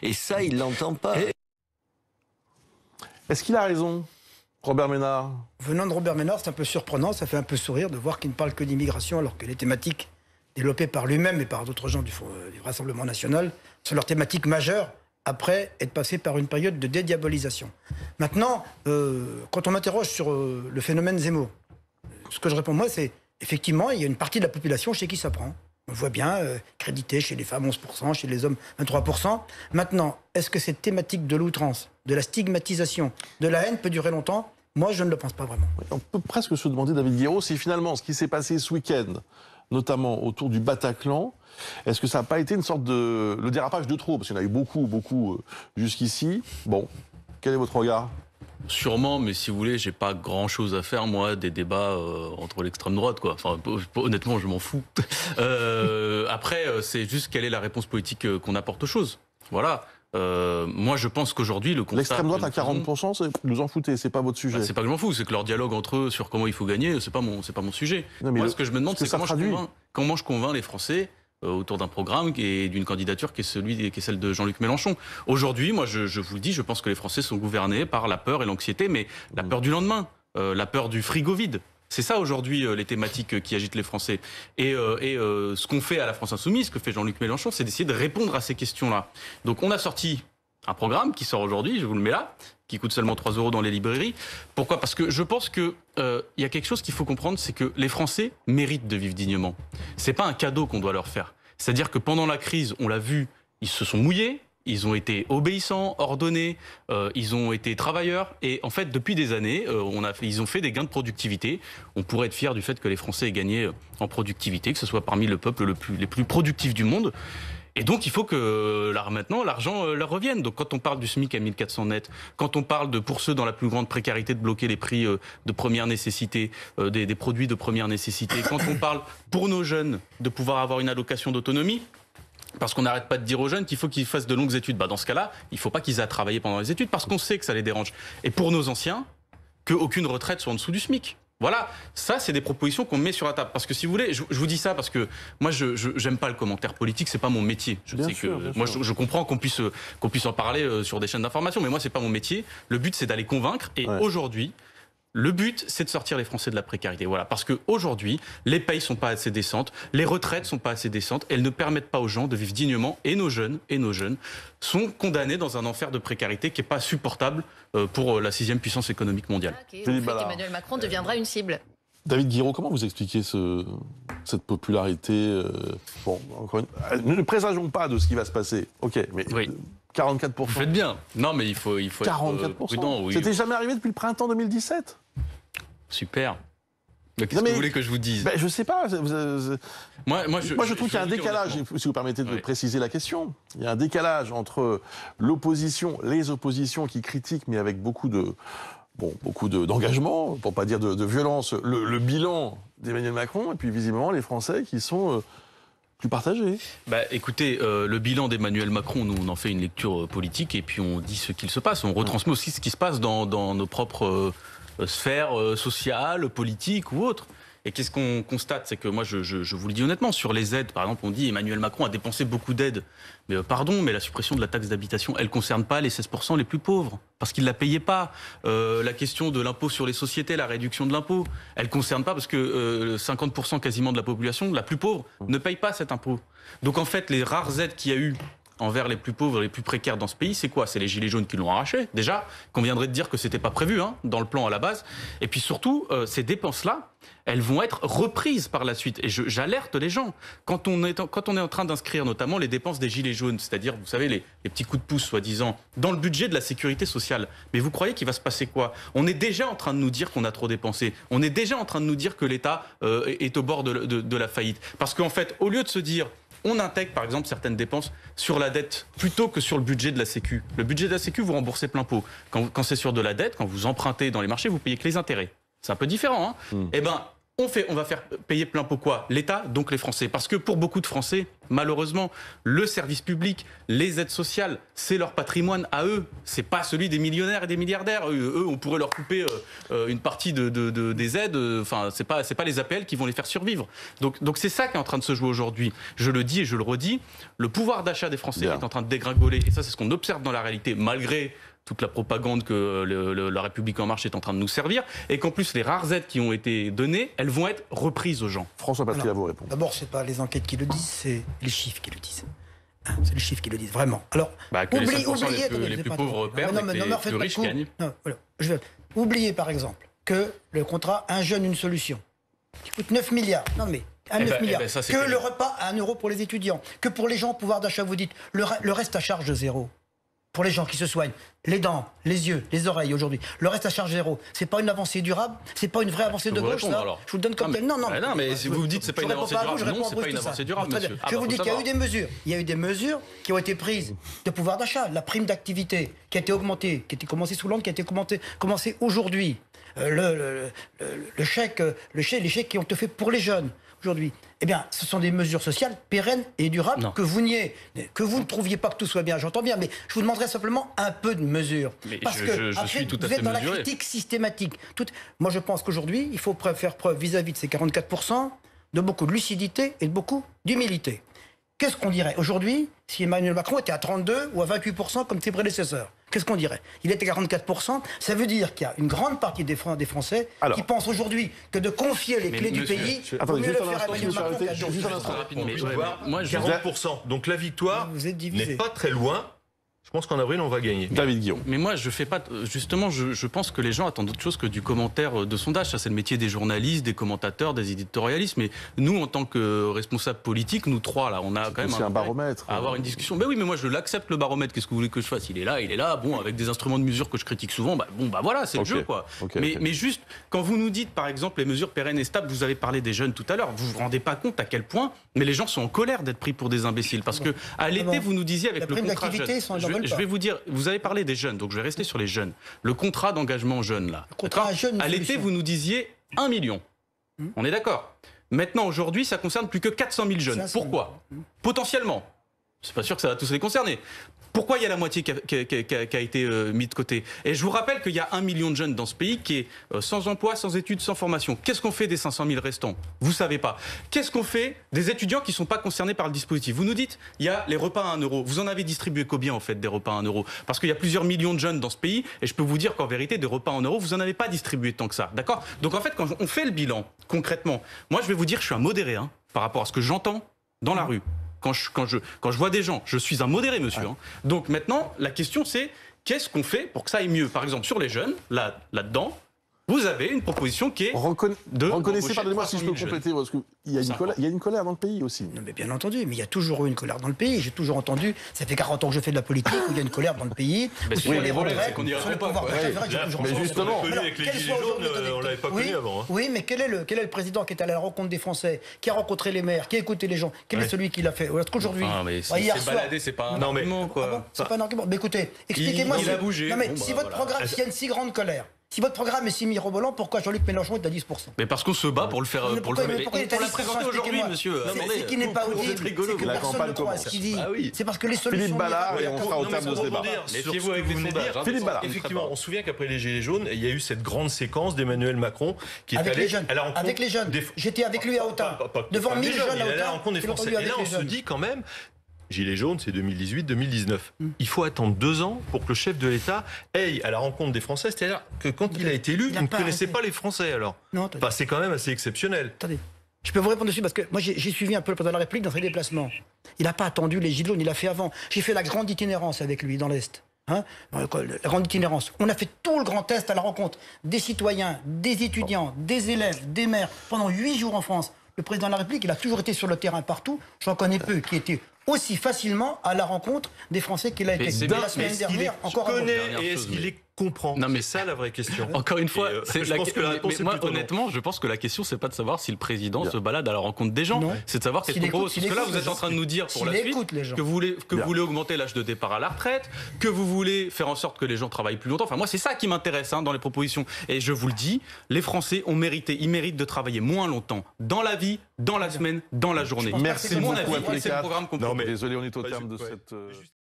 Et ça, il l'entend pas. Est-ce qu'il a raison, Robert Ménard? Venant de Robert Ménard, c'est un peu surprenant, ça fait un peu sourire de voir qu'il ne parle que d'immigration alors que les thématiques développées par lui-même et par d'autres gens du Rassemblement national sont leurs thématiques majeures après être passé par une période de dédiabolisation. Maintenant, quand on m'interroge sur le phénomène Zemmour, ce que je réponds moi, c'est effectivement, il y a une partie de la population chez qui ça prend. On voit bien, crédité chez les femmes 11%, chez les hommes 23%. Maintenant, est-ce que cette thématique de l'outrance, de la stigmatisation, de la haine peut durer longtemps? Moi, je ne le pense pas vraiment. On peut presque se demander, David Guiraud, si finalement ce qui s'est passé ce week-end, notamment autour du Bataclan, est-ce que ça n'a pas été une sorte de... le dérapage de trop? Parce qu'il y en a eu beaucoup jusqu'ici. Bon, quel est votre regard? Sûrement, mais si vous voulez, j'ai pas grand-chose à faire, moi, des débats entre l'extrême droite, quoi. Enfin, honnêtement, je m'en fous. Après, c'est juste quelle est la réponse politique qu'on apporte aux choses. Voilà. Moi, je pense qu'aujourd'hui, le constat... L'extrême droite à 40%, vous en foutez, c'est pas votre sujet. Bah, c'est pas que je m'en fous, c'est que leur dialogue entre eux sur comment il faut gagner, c'est pas mon sujet. Non, moi, ce que je me demande, c'est comment je convainc les Français autour d'un programme et d'une candidature qui est celle de Jean-Luc Mélenchon. Aujourd'hui, moi, je vous le dis, je pense que les Français sont gouvernés par la peur et l'anxiété, mais la peur du lendemain, la peur du frigo vide. C'est ça aujourd'hui les thématiques qui agitent les Français. Et ce qu'on fait à la France Insoumise, ce que fait Jean-Luc Mélenchon, c'est d'essayer de répondre à ces questions-là. Donc on a sorti un programme qui sort aujourd'hui, je vous le mets là, qui coûte seulement 3 € dans les librairies. Pourquoi? Parce que je pense qu'il y a quelque chose qu'il faut comprendre, c'est que les Français méritent de vivre dignement. C'est pas un cadeau qu'on doit leur faire. C'est-à-dire que pendant la crise, on l'a vu, ils se sont mouillés, ils ont été obéissants, ordonnés, ils ont été travailleurs. Et en fait, depuis des années, ils ont fait des gains de productivité. On pourrait être fiers du fait que les Français aient gagné en productivité, que ce soit parmi le peuple les plus productifs du monde. Et donc, il faut que maintenant, l'argent leur revienne. Donc, quand on parle du SMIC à 1400 net, quand on parle de, pour ceux dans la plus grande précarité, de bloquer les prix de première nécessité, des produits de première nécessité, quand on parle pour nos jeunes de pouvoir avoir une allocation d'autonomie, parce qu'on n'arrête pas de dire aux jeunes qu'il faut qu'ils fassent de longues études. Bah, dans ce cas-là, il ne faut pas qu'ils aient à travailler pendant les études, parce qu'on sait que ça les dérange. Et pour nos anciens, qu'aucune retraite soit en dessous du SMIC. Voilà, ça c'est des propositions qu'on met sur la table. Parce que si vous voulez, je vous dis ça parce que moi je n'aime pas le commentaire politique, c'est pas mon métier. Je comprends qu'on puisse en parler sur des chaînes d'information, mais moi c'est pas mon métier. Le but c'est d'aller convaincre et aujourd'hui, le but, c'est de sortir les Français de la précarité. Voilà, parce qu'aujourd'hui, les payes sont pas assez décentes, les retraites sont pas assez décentes, elles ne permettent pas aux gens de vivre dignement. Et nos jeunes sont condamnés dans un enfer de précarité qui n'est pas supportable pour la 6e puissance économique mondiale. Emmanuel Macron deviendra une cible. David Guiraud, comment vous expliquez cette popularité Bon, encore ne présageons pas de ce qui va se passer. Ok, mais... Oui. 44%. Vous faites bien. Non, mais il faut 44%. Être prudent. Oui. C'était jamais arrivé depuis le printemps 2017. Super. Qu'est-ce que vous voulez que je vous dise? Je sais pas. Moi, je trouve qu'il y a un décalage, si vous permettez de préciser la question. Il y a un décalage entre l'opposition, les oppositions qui critiquent, mais avec beaucoup d'engagement, pour pas dire de violence, le bilan d'Emmanuel Macron, et puis visiblement les Français qui sont... plus partagé. Écoutez, le bilan d'Emmanuel Macron, nous on en fait une lecture politique et puis on dit ce qu'il se passe. On retransmet aussi ce qui se passe dans nos propres sphères sociales, politiques ou autres. Et qu'est-ce qu'on constate? C'est que moi, je vous le dis honnêtement, sur les aides, par exemple, on dit Emmanuel Macron a dépensé beaucoup d'aides. Mais pardon, mais la suppression de la taxe d'habitation, elle ne concerne pas les 16% les plus pauvres, parce qu'ils ne la payaient pas. La question de l'impôt sur les sociétés, la réduction de l'impôt, elle ne concerne pas parce que 50% quasiment de la population, la plus pauvre, ne paye pas cet impôt. Donc en fait, les rares aides qu'il y a eu envers les plus pauvres et les plus précaires dans ce pays, c'est quoi? C'est les gilets jaunes qui l'ont arraché, déjà, qu'on viendrait de dire que c'était pas prévu dans le plan à la base. Et puis surtout, ces dépenses-là, elles vont être reprises par la suite. Et j'alerte les gens. Quand on est en train d'inscrire notamment les dépenses des gilets jaunes, c'est-à-dire, vous savez, les petits coups de pouce, soi-disant, dans le budget de la sécurité sociale, mais vous croyez qu'il va se passer quoi? On est déjà en train de nous dire qu'on a trop dépensé. On est déjà en train de nous dire que l'État est au bord de la faillite. Parce qu'en fait, au lieu de se dire... on intègre par exemple certaines dépenses sur la dette plutôt que sur le budget de la Sécu. Le budget de la Sécu, vous remboursez plein pot. Quand c'est sur de la dette, quand vous empruntez dans les marchés, vous payez que les intérêts. C'est un peu différent. Eh ben, on va faire payer plein pot quoi? L'État, donc les Français. Parce que pour beaucoup de Français, malheureusement, le service public, les aides sociales, c'est leur patrimoine à eux. C'est pas celui des millionnaires et des milliardaires. Eux, on pourrait leur couper une partie des aides. Enfin, c'est pas les APL qui vont les faire survivre. Donc c'est ça qui est en train de se jouer aujourd'hui. Je le dis et je le redis, le pouvoir d'achat des Français est en train de dégringoler. Et ça, c'est ce qu'on observe dans la réalité, malgré toute la propagande que la République En Marche est en train de nous servir, et qu'en plus les rares aides qui ont été données, elles vont être reprises aux gens. François Patria, vous répond. D'abord, c'est pas les enquêtes qui le disent, c'est les chiffres qui le disent. C'est les chiffres qui le disent, vraiment. Alors, oubliez les plus pauvres perdent, et les plus riches gagnent. Oubliez par exemple que le contrat Un jeune, une solution, qui coûte 9 milliards. Non mais 9 milliards. Que le repas à 1 euro pour les étudiants, que pour les gens, pouvoir d'achat, vous dites, le reste à charge zéro. Pour les gens qui se soignent, les dents, les yeux, les oreilles aujourd'hui, le reste à charge zéro. C'est pas une avancée durable, c'est pas une vraie avancée de gauche, ça. Je vous le donne comme tel. Non, mais si vous me dites c'est pas une avancée durable, non, c'est pas une avancée durable, monsieur. Je vous dis qu'il y a eu des mesures. Il y a eu des mesures qui ont été prises de pouvoir d'achat, la prime d'activité qui a été augmentée, qui a été commencée sous l'an, qui a été commencée aujourd'hui. Les chèques qui ont été faits pour les jeunes aujourd'hui. Eh bien, ce sont des mesures sociales pérennes et durables que vous niez. Que vous ne trouviez pas que tout soit bien, j'entends bien, mais je vous demanderai simplement un peu de mesure. Parce que je suis tout à fait vous êtes dans la critique systématique. Moi, je pense qu'aujourd'hui, il faut faire preuve vis-à-vis de ces 44% de beaucoup de lucidité et de beaucoup d'humilité. Qu'est-ce qu'on dirait aujourd'hui si Emmanuel Macron était à 32 ou à 28% comme ses prédécesseurs? Qu'est-ce qu'on dirait? Il était à 44%. Ça veut dire qu'il y a une grande partie des Français qui pensent aujourd'hui que de confier les clés du pays, attendez, mieux le faire à Emmanuel Macron qu'à Georges. 40%. Donc la victoire n'est pas très loin. Je pense qu'en avril, on va gagner. David Guillaume. Mais moi, je fais pas. Justement, je pense que les gens attendent autre chose que du commentaire de sondage. Ça, c'est le métier des journalistes, des commentateurs, des éditorialistes. Mais nous, en tant que responsables politiques, nous trois, là, on a quand même un baromètre. À avoir une discussion. Mais oui, mais moi, je l'accepte, le baromètre. Qu'est-ce que vous voulez que je fasse? Il est là. Bon, avec des instruments de mesure que je critique souvent. Voilà, c'est le jeu, quoi. Mais juste, quand vous nous dites, par exemple, les mesures pérennes et stables, vous avez parlé des jeunes tout à l'heure. Vous vous rendez pas compte à quel point. Mais les gens sont en colère d'être pris pour des imbéciles. Parce que à l'été, vous nous disiez avec le contrat jeune. Je vais vous dire. Vous avez parlé des jeunes, donc je vais rester sur les jeunes. Le contrat d'engagement jeune, là. À l'été, vous nous disiez 1 million. On est d'accord. Maintenant, aujourd'hui, ça concerne plus que 400 000 jeunes. Pourquoi? Potentiellement. C'est pas sûr que ça va tous les concerner. Pourquoi il y a la moitié qui a été mise de côté? Et je vous rappelle qu'il y a 1 million de jeunes dans ce pays qui est sans emploi, sans études, sans formation. Qu'est-ce qu'on fait des 500 000 restants? Vous savez pas. Qu'est-ce qu'on fait des étudiants qui ne sont pas concernés par le dispositif? Vous nous dites, il y a les repas à 1 euro. Vous en avez distribué combien, en fait, des repas à 1 euro? Parce qu'il y a plusieurs millions de jeunes dans ce pays, et je peux vous dire qu'en vérité, des repas à 1 euro, vous n'en avez pas distribué tant que ça. D'accord? Donc en fait, quand on fait le bilan, concrètement, moi je vais vous dire, je suis un modéré par rapport à ce que j'entends dans la rue. Quand je vois des gens, je suis un modéré, monsieur. Donc maintenant, la question c'est, qu'est-ce qu'on fait pour que ça aille mieux? Par exemple, sur les jeunes, là-dedans, vous avez une proposition qui est Reconnaissez, pardonnez-moi si je peux compléter, parce qu'il y a une colère dans le pays aussi. Non, mais bien entendu, mais il y a toujours eu une colère dans le pays. J'ai toujours entendu, ça fait 40 ans que je fais de la politique, où il y a une colère dans le pays. Sur les retraites, sur le pouvoir d'achat. Mais justement, avec les gilets jaunes, on l'avait pas connu avant. Oui, mais quel est le président qui est allé à la rencontre des Français, qui a rencontré les maires, qui a écouté les gens? Quel est celui qui l'a fait? Est-ce qu'aujourd'hui, hier soir, balader, c'est pas un argument, quoi. C'est pas un argument. Mais écoutez, expliquez-moi. Il a bougé. Non, mais si votre programme, s'il y a une si grande colère. Si votre programme est si mirobolant, pourquoi Jean-Luc Mélenchon est à 10%? Mais parce qu'on se bat pour le faire. Pourquoi il l'a présenté aujourd'hui, monsieur. C'est qui n'est pas audible, c'est que personne ne croit à ce qu'il dit. C'est parce que les solutions... Philippe Ballard, et on sera au terme de ce débat. Méfiez-vous avec les sondages. Philippe Ballard. Effectivement, on se souvient qu'après les Gilets jaunes, il y a eu cette grande séquence d'Emmanuel Macron qui est allé à la rencontre... Avec les jeunes. J'étais avec lui à Autun. Devant 1000 jeunes à Autun. Il est à la rencontre des Français. Et là, on se dit quand même... Gilets jaunes, c'est 2018-2019. Il faut attendre 2 ans pour que le chef de l'État aille à la rencontre des Français. C'est-à-dire que quand il a été élu, il ne connaissait pas les Français, alors. C'est quand même assez exceptionnel. Attendez, je peux vous répondre dessus parce que moi j'ai suivi un peu le président de la République dans ses déplacements. Il n'a pas attendu les Gilets jaunes, il l'a fait avant. J'ai fait la grande itinérance avec lui dans l'Est. La grande itinérance. On a fait tout le grand test à la rencontre des citoyens, des étudiants, des élèves, des maires, pendant 8 jours en France. Le président de la République, il a toujours été sur le terrain partout. J'en connais peu qui étaient aussi facilement à la rencontre des Français qu'il a été. La semaine dernière, encore avant. Et est-ce qu'il les comprend? Non, mais c'est ça la vraie question. Encore une fois, moi, honnêtement, je pense que la question, c'est pas de savoir si le président se balade à la rencontre des gens, c'est de savoir qu'est-ce qu'on propose. Parce que là, vous êtes en train de nous dire pour la suite que vous voulez augmenter l'âge de départ à la retraite, que vous voulez faire en sorte que les gens travaillent plus longtemps. Enfin, moi, c'est ça qui m'intéresse dans les propositions. Et je vous le dis, les Français ont mérité, ils méritent de travailler moins longtemps dans la vie, dans la semaine, dans la journée. Merci beaucoup à tous les c'est le quatre. programme qu'on propose. Désolé, on est au terme de cette...